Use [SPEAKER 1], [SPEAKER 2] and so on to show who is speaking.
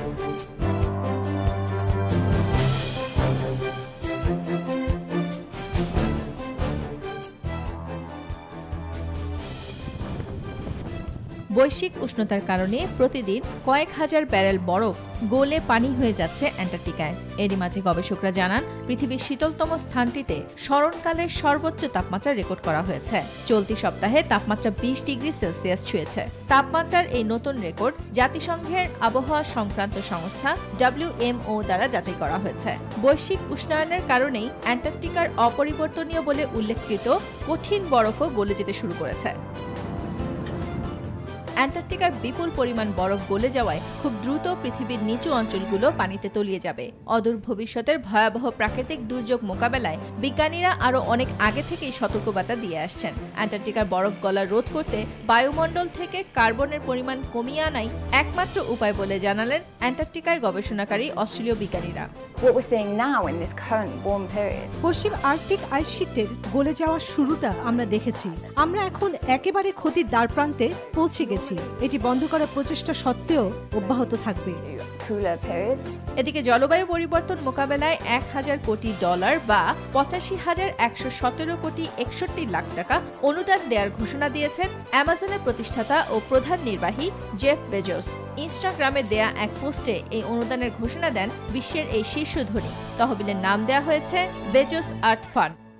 [SPEAKER 1] বৈশ্বিক উষ্ণতার কারণে প্রতিদিন কয়েক হাজার ব্যারেল বরফ গলে পানি হয়ে যাচ্ছে অ্যান্টার্কটিকায়। এরই মাঝে গবেষকরা জানান, পৃথিবীর শীতলতম স্থানটিতে স্মরণকালের সর্বোচ্চ তাপমাত্রা রেকর্ড করা হয়েছে। চলতি সপ্তাহে তাপমাত্রা 20 ডিগ্রি সেলসিয়াস ছুঁয়েছে। তাপমাত্রার এই নতুন রেকর্ড জাতিসংঘের আবহাওয়া সংক্রান্ত সংস্থা WMO দ্বারা যাচাই করা হয়েছে। বৈশ্বিক উষ্ণায়নের কারণেই অ্যান্টার্কটিকার অপরিবর্তনীয় বলে উল্লেখকৃত কঠিন বরফও গলে যেতে শুরু করেছে। অ্যান্টার্কটিকার বিপুল পরিমাণ বরফ গলে যাওয়ায় খুব দ্রুত পৃথিবীর নিচু অঞ্চলগুলো পানিতে তলিয়ে যাবে। অদূর ভবিষ্যতের ভয়াবহ প্রাকৃতিক দুর্যোগ মোকাবেলায় বিজ্ঞানীরা আরও অনেক আগে থেকেই সতর্কবার্তা দিয়ে আসছেন। অ্যান্টার্কটিকার বরফ গলা রোধ করতে বায়ুমণ্ডল থেকে কার্বনের পরিমাণ কমিয়ে আনাই একমাত্র উপায় বলে জানালেন অ্যান্টার্কটিকায় গবেষণাকারী অস্ট্রেলীয় বিজ্ঞানীরা।
[SPEAKER 2] পশ্চিম আর্কটিক আইস শিটের গলে যাওয়ার শুরুটা আমরা দেখেছি। আমরা এখন একেবারে ক্ষতির দ্বারপ্রান্তে পৌঁছে গেছি। এটি বন্ধ করার প্রচেষ্টা সত্ত্বেও অব্যাহত থাকবে।
[SPEAKER 1] এদিকে জলবায়ু পরিবর্তন মোকাবেলায় $1000 কোটি বা 85,117 কোটি 61 লাখ টাকা অনুদান দেওয়ার ঘোষণা দিয়েছেন অ্যামাজনের প্রতিষ্ঠাতা ও প্রধান নির্বাহী জেফ বেজোস। ইনস্টাগ্রামে দেয়া এক পোস্টে এই অনুদানের ঘোষণা দেন বিশ্বের এই শীর্ষ ধনী তহবিলের নাম দেয়া হয়েছে বেজোস আর্থ ফান্ড।